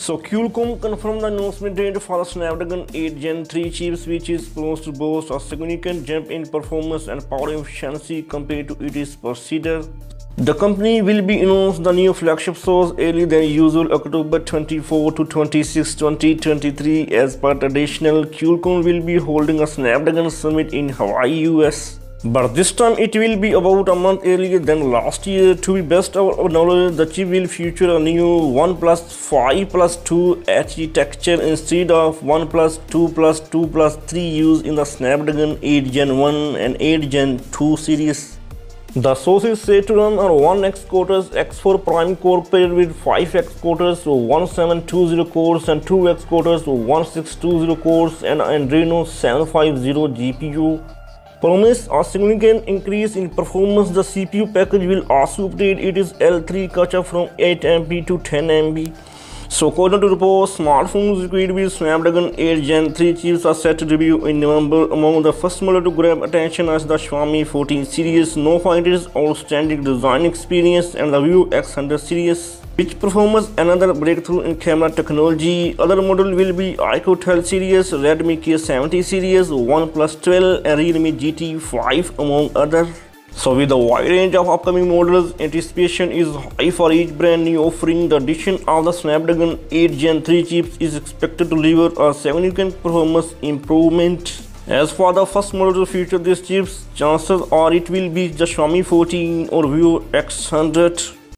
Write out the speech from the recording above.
So Qualcomm confirmed the announcement date for the Snapdragon 8 Gen 3 chips, which is supposed to boast a significant jump in performance and power efficiency compared to its predecessor. The company will be announced the new flagship stores earlier than usual, October 24 to 26, 2023. As per traditional, Qualcomm will be holding a Snapdragon summit in Hawaii, US. But this time it will be about a month earlier than last year. To the best of our knowledge, the chip will feature a new OnePlus 5+2 architecture instead of OnePlus 2+2+3 used in the Snapdragon 8 Gen 1 and 8 Gen 2 series. The source is said to run on 1X Cortex X4 Prime core paired with 5X Cortex 1720 cores and 2X Cortex 1620 cores and Adreno 750 GPU. Promise a significant increase in performance. The CPU package will also update its L3 catch-up from 8 MB to 10 MB. So according to reports, smartphones equipped with Snapdragon 8 Gen 3 chips are set to debut in November. Among the first model to grab attention is the Xiaomi 14 series, known for its outstanding design experience, and the Vivo X100 series, which performs another breakthrough in camera technology. Other models will be iQoo 12 series, Redmi K70 series, OnePlus 12 and Realme GT5 among others. So with a wide range of upcoming models, anticipation is high for each brand new offering. The addition of the Snapdragon 8 Gen 3 chips is expected to deliver a significant performance improvement. As for the first model to feature these chips, chances are it will be the Xiaomi 14 or Vivo X100.